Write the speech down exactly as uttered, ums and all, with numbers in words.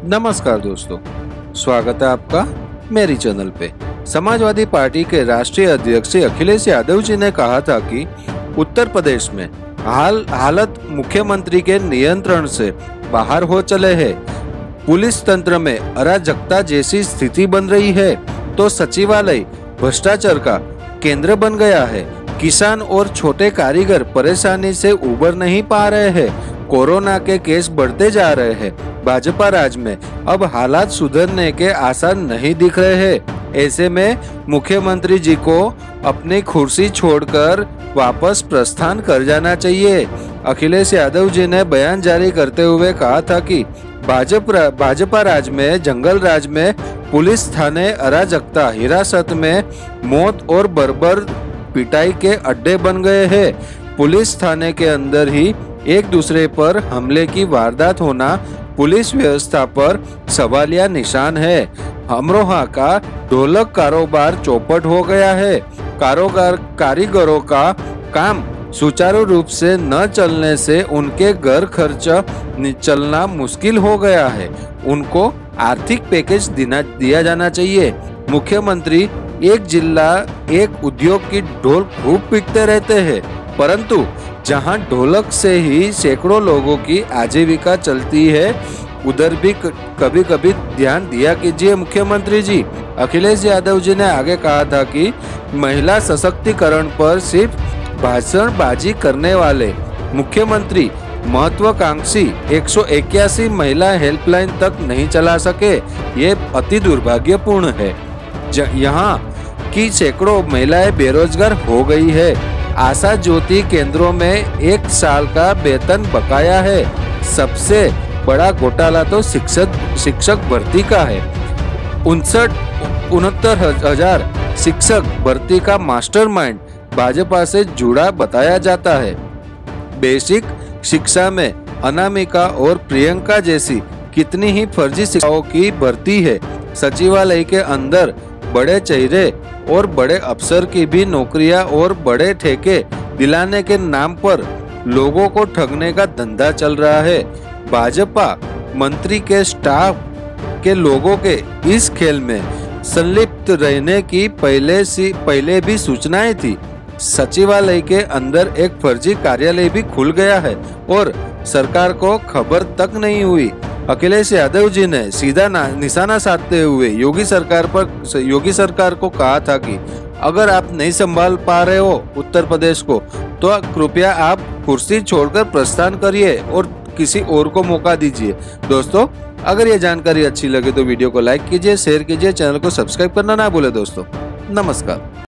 नमस्कार दोस्तों, स्वागत है आपका मेरी चैनल पे। समाजवादी पार्टी के राष्ट्रीय अध्यक्ष अखिलेश यादव जी ने कहा था कि उत्तर प्रदेश में हाल हालत मुख्यमंत्री के नियंत्रण से बाहर हो चले हैं। पुलिस तंत्र में अराजकता जैसी स्थिति बन रही है तो सचिवालय भ्रष्टाचार का केंद्र बन गया है। किसान और छोटे कारीगर परेशानी से उबर नहीं पा रहे हैं। कोरोना के केस बढ़ते जा रहे हैं। भाजपा राज में अब हालात सुधरने के आसार नहीं दिख रहे हैं। ऐसे में मुख्यमंत्री जी को अपनी कुर्सी छोड़कर वापस प्रस्थान कर जाना चाहिए। अखिलेश यादव जी ने बयान जारी करते हुए कहा था कि भाजपा भाजपा राज में जंगल राज में पुलिस थाने अराजकता, हिरासत में मौत और बर्बर पिटाई के अड्डे बन गए हैं। पुलिस थाने के अंदर ही एक दूसरे पर हमले की वारदात होना पुलिस व्यवस्था पर सवालिया निशान है। अमरोहा का ढोलक कारोबार चौपट हो गया है। कारोबार कारीगरों का काम सुचारू रूप से न चलने से उनके घर खर्च चलना मुश्किल हो गया है। उनको आर्थिक पैकेज दिया जाना चाहिए। मुख्यमंत्री एक जिला एक उद्योग की ढोल खूब पीटते रहते हैं, परंतु जहां ढोलक से ही सैकड़ों लोगों की आजीविका चलती है, उधर भी कभी कभी ध्यान दिया कीजिए मुख्यमंत्री जी। अखिलेश यादव जी ने आगे कहा था कि महिला सशक्तिकरण पर सिर्फ भाषणबाजी करने वाले मुख्यमंत्री महत्वाकांक्षी एक सौ इक्यासी महिला हेल्पलाइन तक नहीं चला सके। ये अति दुर्भाग्यपूर्ण है। यहाँ की सैकड़ों महिलाएं बेरोजगार हो गई है। आशा ज्योति केंद्रों में एक साल का वेतन बकाया है। सबसे बड़ा घोटाला तो शिक्षक शिक्षक भर्ती का है। उनसठ उनहत्तर हजार शिक्षक भर्ती का मास्टरमाइंड भाजपा से जुड़ा बताया जाता है। बेसिक शिक्षा में अनामिका और प्रियंका जैसी कितनी ही फर्जी शिक्षकों की भर्ती है। सचिवालय के अंदर बड़े चेहरे और बड़े अफसर की भी नौकरियां और बड़े ठेके दिलाने के नाम पर लोगों को ठगने का धंधा चल रहा है। भाजपा मंत्री के स्टाफ के लोगों के इस खेल में संलिप्त रहने की पहले से पहले भी सूचनाएं थी। सचिवालय के अंदर एक फर्जी कार्यालय भी खुल गया है और सरकार को खबर तक नहीं हुई। अखिलेश यादव जी ने सीधा निशाना साधते हुए योगी सरकार पर योगी सरकार को कहा था कि अगर आप नहीं संभाल पा रहे हो उत्तर प्रदेश को, तो कृपया आप कुर्सी छोड़कर प्रस्थान करिए और किसी और को मौका दीजिए। दोस्तों, अगर ये जानकारी अच्छी लगे तो वीडियो को लाइक कीजिए, शेयर कीजिए, चैनल को सब्सक्राइब करना ना भूले। दोस्तों, नमस्कार।